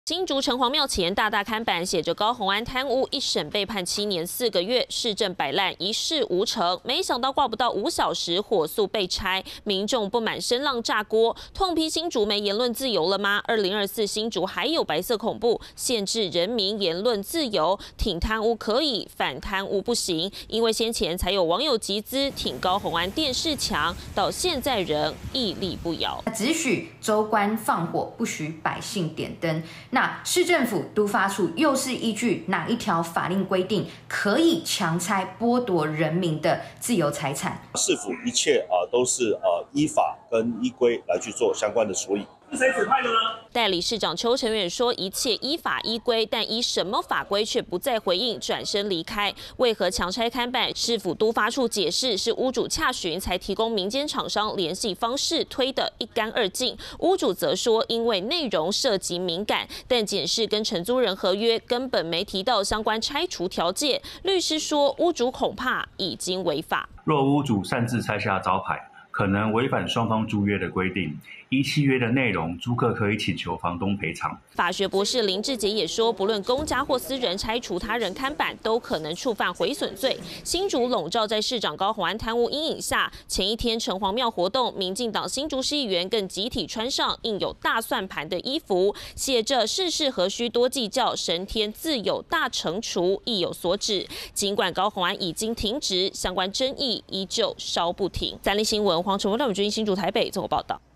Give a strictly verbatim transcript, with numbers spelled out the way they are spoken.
新竹城隍庙前大大看板写着高虹安贪污，一审被判七年四个月，市政摆烂，一事无成。没想到挂不到五小时，火速被拆，民众不满声浪炸锅，痛批新竹没言论自由了吗？二零二四新竹还有白色恐怖，限制人民言论自由，挺贪污可以，反贪污不行。因为先前才有网友集资挺高虹安电视墙，到现在仍屹立不摇。 只许州官放火，不许百姓点灯。那市政府都发处又是依据哪一条法令规定可以强拆剥夺人民的自由财产？ 市府一切啊、呃、都是呃依法跟依规来去做相关的处理。 是谁指派的呢？ 代理市长邱成远说，一切依法依规，但依什么法规却不再回应，转身离开。为何强拆看板？市府都发处解释是屋主洽询才提供民间厂商联系方式，推得一干二净。屋主则说，因为内容涉及敏感，但检视跟承租人合约根本没提到相关拆除条件。律师说，屋主恐怕已经违法。 若屋主擅自拆下招牌，可能违反双方租约的规定，依契约的内容，租客可以请求房东赔偿。 法学博士林志杰也说，不论公家或私人拆除他人看板，都可能触犯毁损罪。新竹笼罩在市长高虹安贪污阴影下，前一天城隍庙活动，民进党新竹市议员更集体穿上印有大算盘的衣服，写着“世事何须多计较，神天自有大惩处”，意有所指。尽管高虹安已经停职，相关争议依旧烧不停。三立新闻黄崇文、廖永军新竹台北综合报道。